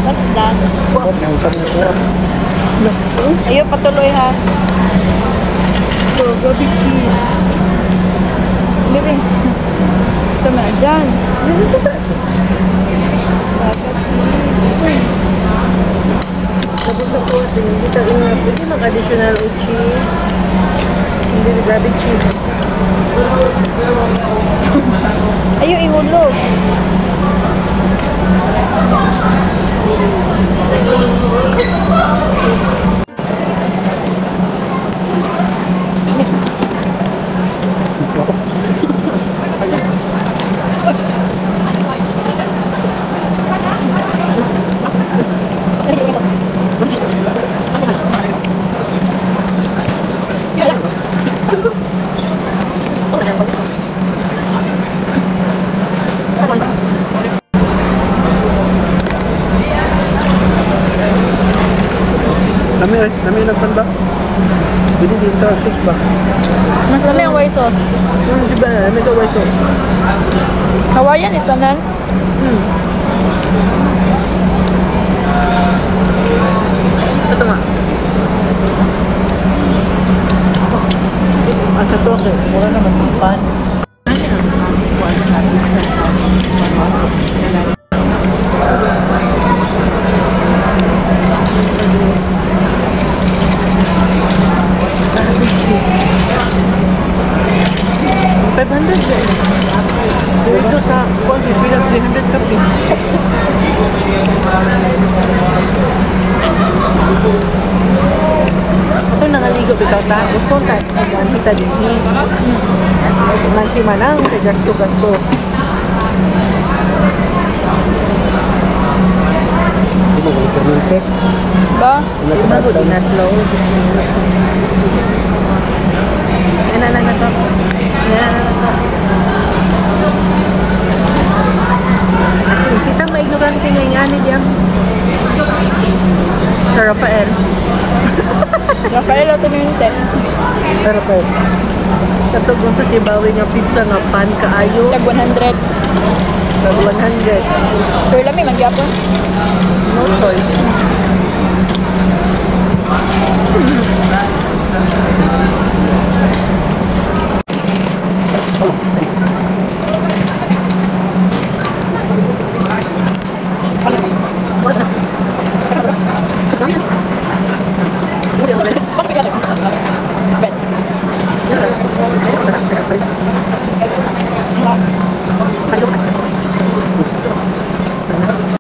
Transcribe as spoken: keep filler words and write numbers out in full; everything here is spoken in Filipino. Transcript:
What's that? Bakit nausap na po? Ayun, patuloy ha. So, gabi cheese. Bibi. Sama na dyan. Tapos sa po, hindi tayo nga, pwede mag-additional o cheese. Hindi na gabi cheese. Ayun, ihulog. Nami, nami nagtanda. Hindi dito, sauce ba? Mas lami ang white sauce. Hmm, diba? May gawin ito. Hawaiian ito nan. Hmm. Ito nga. Asa to, okay. Mura naman ang pan. five hundred dyan. Dito sa Kogi, pinag three hundred kapi. Ito nangaligo bitaw ta. Gusto ta. Ang kita din. Nansi manang, kay gasto-gasto. Hindi mo kung permente. Ba? Bago din natlaw. Yan na lang na to. Yan na lang na to. At least, kita ma-ignorante nga yung ani diyan. Sa Rafael. Rafael o tuminite. Sa Rafael. Katugong sa Tibawi nga pizza nga pan kaayo. Tag one hundred. Tag one hundred. Pero lami, magyapon. No choice.